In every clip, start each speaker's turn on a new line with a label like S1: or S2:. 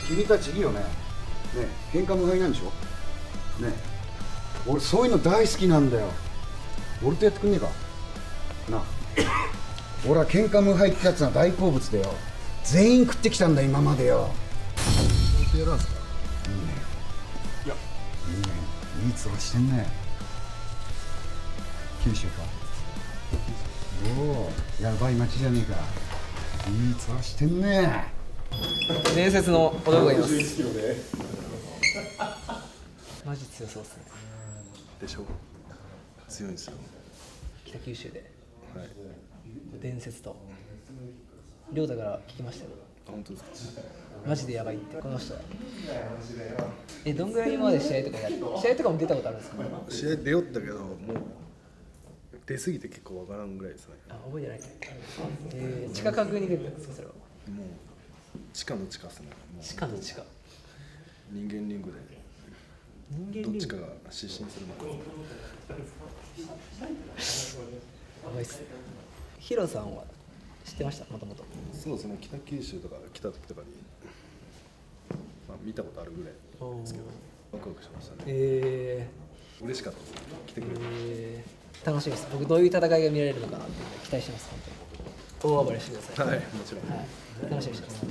S1: 君たちいいよね。ね、喧嘩無敗なんでしょ。ね、俺そういうの大好きなんだよ。俺とやってくんねえかなあ。俺は喧嘩無敗ってやつが大好物でよ。全員食ってきたんだ今までよ。
S2: 本当やるんですか。
S1: いいね。
S2: いや、
S1: いいね。いいツラしてんね。九州か。おお、やばい町じゃねえか。いいツラしてんね。
S3: 伝説の男がいます。マジ強そうっすね。
S2: でしょ。強いんですよ。
S3: 北九州で。
S2: はい。
S3: 伝説と。亮太から聞きましたよ。
S2: 本当ですか。
S3: マジでやばいってこの人は。どんぐらい今まで試合とかやって、試合とかも出たことあるんですか。
S2: 試合出よったけど、もう出過ぎて結構わからんぐらいですね。
S3: あ、覚えてない。地下格に出てたんですかそれは。
S2: もう地下の地下ですね。
S3: 地下の地下。
S2: 人間リングで。どっちかが失神するまで。
S3: やばいっすね。ヒロさんは知ってました、もともと。
S2: そうですね、北九州とか来た時とかに、まあ、見たことあるぐらいですけど、ワクワクしましたね。嬉しかったですね、来てくれて。
S3: 楽しみです。僕どういう戦いが見られるのかなって期待してます。本当に大暴れしてください。
S2: はい、もちろん。
S3: はい、楽しみにしてます。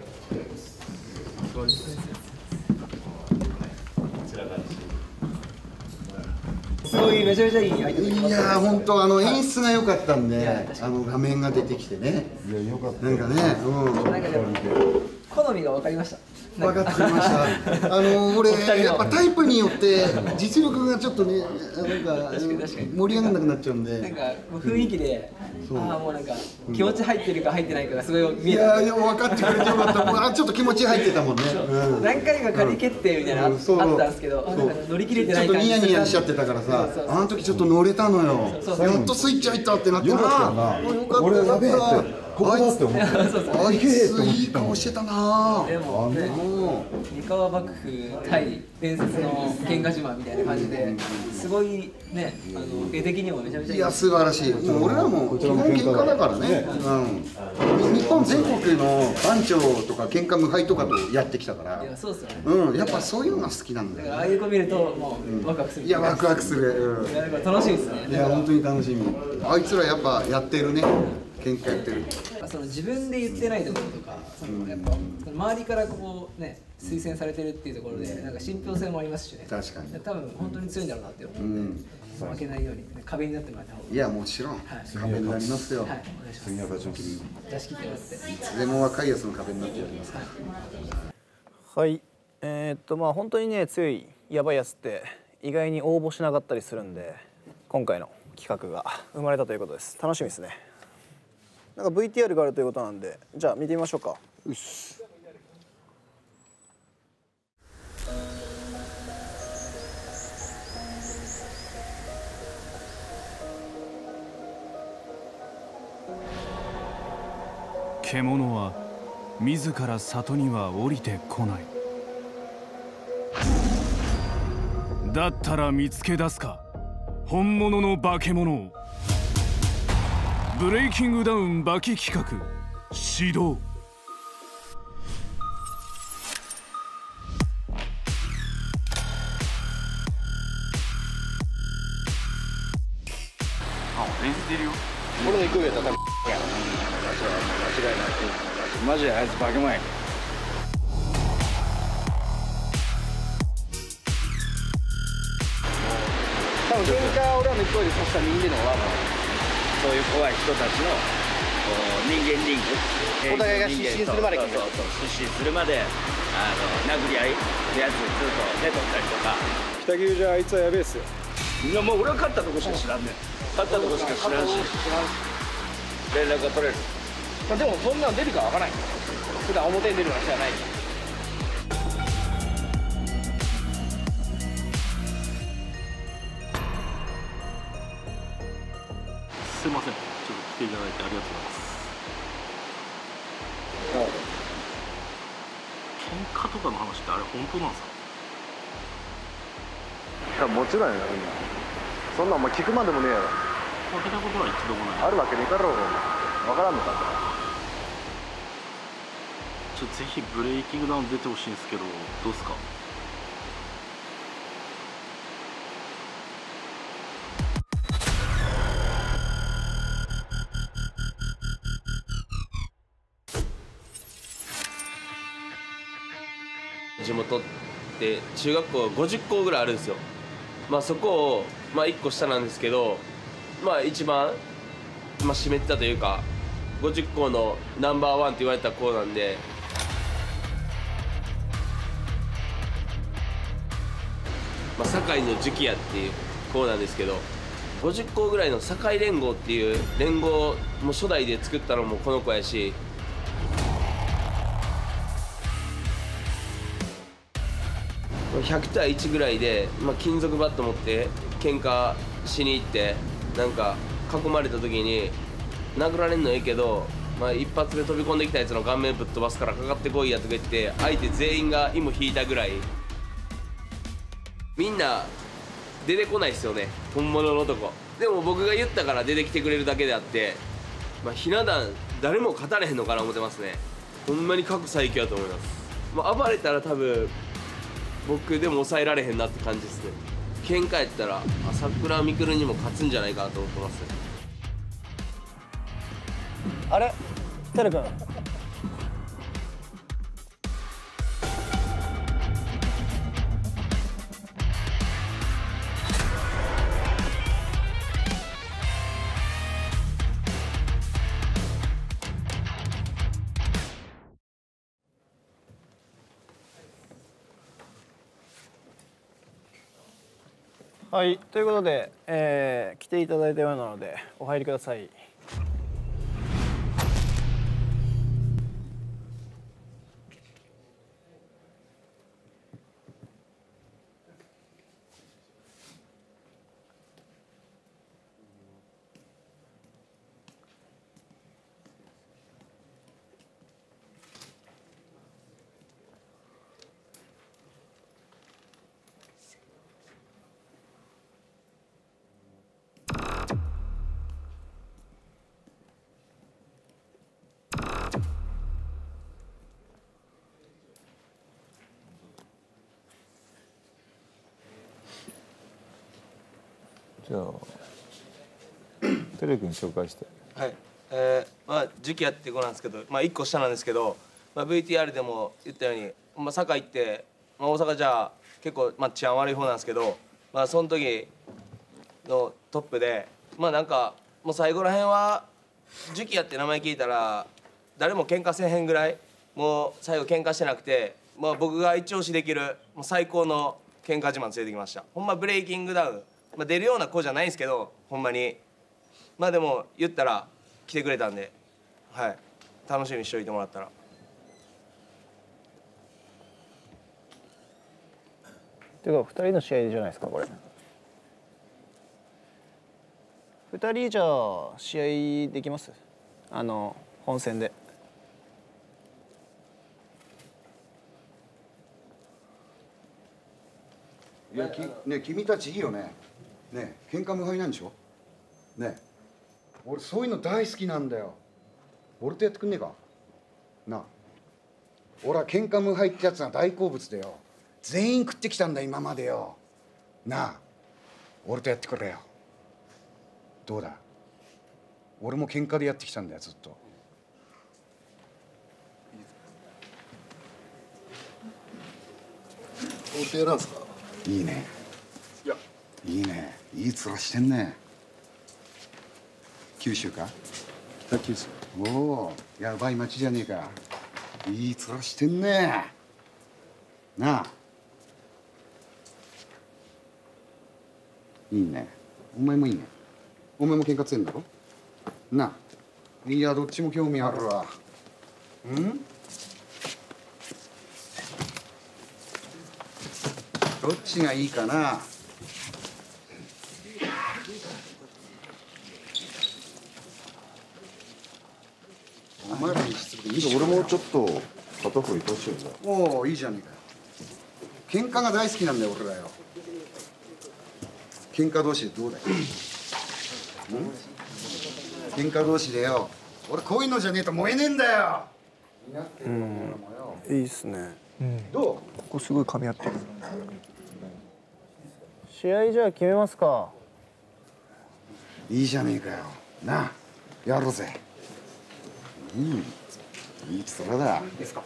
S3: すごいめちゃめちゃいいアイテム。
S1: いやー本当演出が良かったんで、画面が出てきてね。いや良かった。なんかね、
S3: なんかでも好みが分かりました。
S1: 分かってきました。俺やっぱタイプによって実力がちょっとね、なんか盛り上がらなくなっちゃうんで。
S3: なんか雰囲気で、もうなんか気持ち入ってるか入ってないかがすごい見え
S1: た。いや分かってくれてよかった。もうちょっと気持ち入ってたもんね。
S3: 何回か仮決定みたいなあったんですけど、乗り切れてない感じ。
S1: ちょっとニヤニヤしちゃってたからさ、あの時ちょっと乗れたのよ。やっとスイッチ入ったってなってな。俺やべえって。ここだって思って。あいついい顔してたな。
S3: でもね、三河幕府対伝説の喧嘩島みたいな感じで、すごいね、絵的にもめちゃめちゃいい。
S1: いや素晴らしい。もう俺らも基本喧嘩だからね。日本全国の番長とか喧嘩無敗とかとやってきたから。
S3: いやそうっすよね。
S1: やっぱそういうのが好きなんだよ。
S3: ああいう子見るともうワクワクする。
S1: いやワクワクする。
S3: 楽しみですね。
S1: いや本当に楽しみ。あいつらやっぱやってるね。喧嘩やってる。
S3: その自分で言ってないところとか、やっぱ周りからこうね推薦されてるっていうところでなんか信憑性もありますしね。
S1: 確かに。
S3: 多分本当に強いんだろうなって思うんで、負けないように壁になってもらった方が。い
S1: やもちろん壁になりますよ。はい、お願いします。次は場所切り。
S3: 出し切ってもらって。
S1: いつでも若いやつの壁になってやりますから。
S4: はい。まあ本当にね強いやばいやつって意外に応募しなかったりするんで、今回の企画が生まれたということです。楽しみですね。なんか VTR があるということなんで、じゃあ見てみましょうか。よし。
S5: 獣は自ら里には降りてこない。だったら見つけ出すか、本物の化け物を。ブレイキングダウンバキ企画始動。
S6: 演じてるよ。俺の行く上だったら間違いない。マジであいつ化け物や。多分喧嘩俺らの一方で刺した人間のはそういう怖い人たちの人間リング、お互いが失神するまで、失神するまで殴り合いのやつずっと寝とったりとか。
S2: 北九じゃあいつはやべえっすよ。
S6: いやもう俺は勝ったとこしか知らんねん。勝ったとこしか知らんし連絡が取れる。でもそんなの出るかわからない。普段表に出る話じゃない。
S7: すいません、ちょっと来ていただいてありがとうございます。喧嘩とかの話ってあれ本当なんですか？
S2: いやもちろんやな。そんなんお前聞くまでもねえやろ。
S7: 負けたことは一度もない。
S2: あるわけねえからろ。分からんのか。
S7: ぜひブレイキングダウン出てほしいんですけど、どうですか？
S8: 地元って中学校50校ぐらいあるんですよ。そこを、1個下なんですけど、一番、湿ったというか50校のナンバーワンって言われた校なんで、堺の樹木屋っていう校なんですけど、50校ぐらいの堺連合っていう連合も初代で作ったのもこの子やし、100対1ぐらいで、金属バット持って喧嘩しに行って、なんか囲まれた時に殴られんのええけど、一発で飛び込んできたやつの顔面ぶっ飛ばすからかかってこいやとか言って、相手全員が芋引いたぐらい。みんな出てこないですよね、本物の男。でも僕が言ったから出てきてくれるだけであって、ひな壇誰も勝たれへんのかな思ってますね。ほんまに過去最強だと思います。暴れたら多分僕でも抑えられへんなって感じですね。喧嘩やったら朝倉未来にも勝つんじゃないかなと思ってます。
S4: あれ、てるくん。はい、ということで、来ていただいたようなのでお入りください。
S9: じゃあテレ君紹介して。
S8: はい、樹木屋って子なんですけど、1個下なんですけど、VTR でも言ったように、堺って、大阪じゃ結構、治安悪い方なんですけど、その時のトップで、なんかもう最後らへんは樹木屋って名前聞いたら誰も喧嘩せへんぐらい、もう最後喧嘩してなくて、僕が一押しできるもう最高の喧嘩自慢連れてきました。ほんまブレイキングダウン、出るような子じゃないんですけど、ほんまにでも言ったら来てくれたんで、はい、楽しみにしておいてもらったら。
S4: ていうか2人の試合じゃないですかこれ。2人じゃあ試合できます？本戦で。
S1: いやね、君たちいいよね。ね、喧嘩無敗なんでしょ。ね、俺そういうの大好きなんだよ。俺とやってくんねえかなあ。俺は喧嘩無敗ってやつが大好物でよ、全員食ってきたんだ今までよなあ。俺とやってくれよ。どうだ、俺も喧嘩でやってきたんだよずっと。
S2: 法廷なんですか？
S1: いいね。いいね。いい面してんね。九州か？
S2: 北九州。
S1: おお、やばい町じゃねえか。いい面してんね。なあ。いいね。お前もいいね。お前も喧嘩強いんだろ。なあ。いや、どっちも興味あるわ。うん？どっちがいいかな。お前らに失礼。
S9: 俺もちょっと片方いてほしいよね。
S1: おお、いいじゃねえか。喧嘩が大好きなんだよ俺らよ。喧嘩同士でどうだよ。喧嘩同士でよ、俺こういうのじゃねえと燃えねえんだよ
S4: いいっすね。
S1: どう？
S4: ここすごい噛み合ってる。試合じゃあ決めますか。
S1: いいじゃねえかよ。なあ、やろうぜ。いいそれだ。いいですか。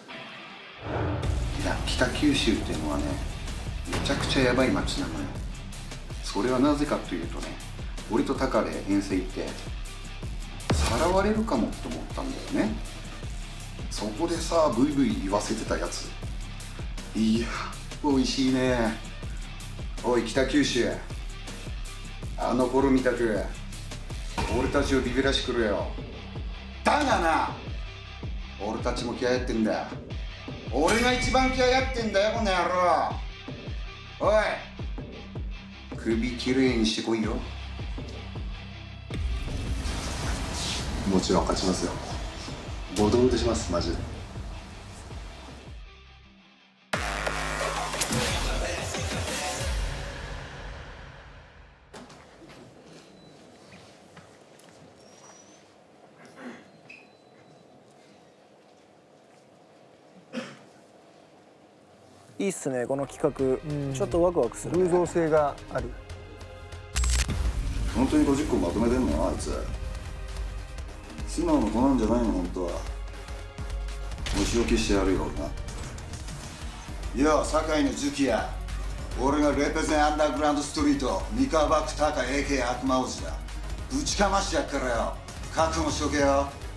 S1: いや、北九州っていうのはね、めちゃくちゃやばい街なのよ。それはなぜかというとね、俺とタカで遠征行ってさらわれるかもって思ったんだよね。そこでさ、ブイブイ言わせてたやつ、いや美味しいね。おい北九州、あの頃みたく俺たちをビビらしくるよ。だがな、俺たちも気合やってんだよ。俺が一番気合やってんだよ、この野郎。おい、首きれいにしてこいよ。
S2: もちろん勝ちますよ。ボドルとします、マジで。
S4: いいっすね、この企画。ちょっとワクワクする、ね。
S10: 偶像性がある。
S1: 本当に50個まとめてんのあいつ。素直な子なんじゃないの本当は。お仕置きしてやるよ俺な。よう堺の樹木や、俺がレペゼンアンダーグラウンドストリート三河バックタカ AK 悪魔王子だ。ぶちかましてやっからよ、覚悟しとけよ。